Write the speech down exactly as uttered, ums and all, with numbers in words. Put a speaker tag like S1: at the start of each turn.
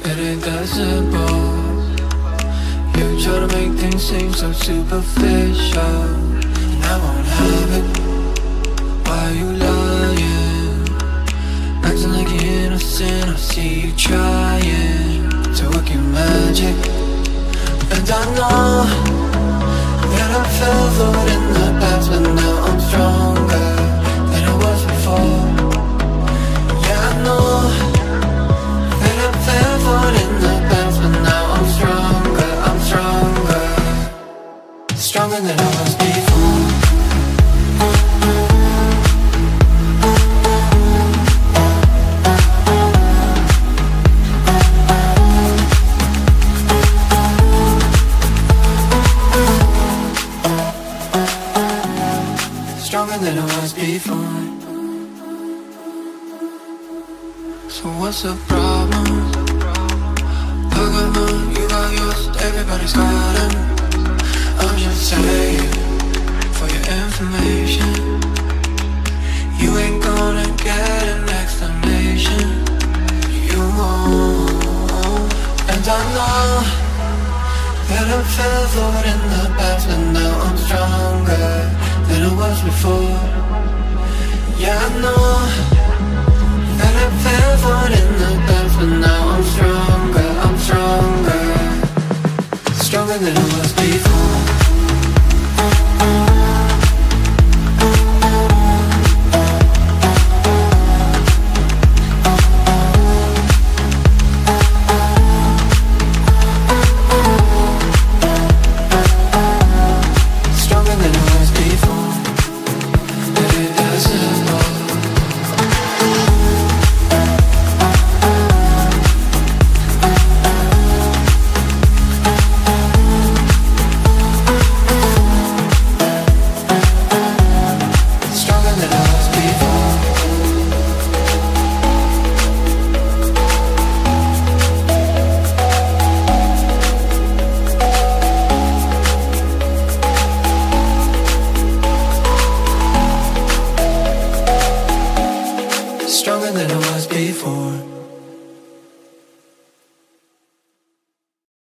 S1: It ain't that simple. You try to make things seem so superficial, and I won't have it. Why are you lying? Acting like you're innocent. I see you trying to work your magic, and I know that I fell for it in the past, but now I'm stronger than I was before. Yeah, I know that I fell for it in the past, but now I'm stronger, I'm stronger, stronger than I was before. Stronger than I was before. So what's the problem? I got mine, you got yours, everybody's got them. I'm just saying, for your information, you ain't gonna get an explanation. You won't. And I know that I fell for it in the past, but now I'm stronger than I was before. Yeah, I know that I fell for it in the past, but now I'm stronger, I'm stronger, stronger than I was before. Stronger than I was